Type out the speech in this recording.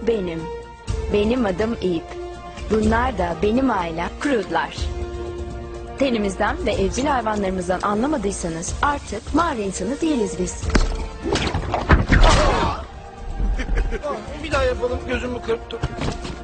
benim. Benim adım Eve. Bunlar da benim ailem Crud'lar. Tenimizden ve evcil hayvanlarımızdan anlamadıysanız artık mağara insanı değiliz biz. Bir daha yapalım, gözümü kırptım.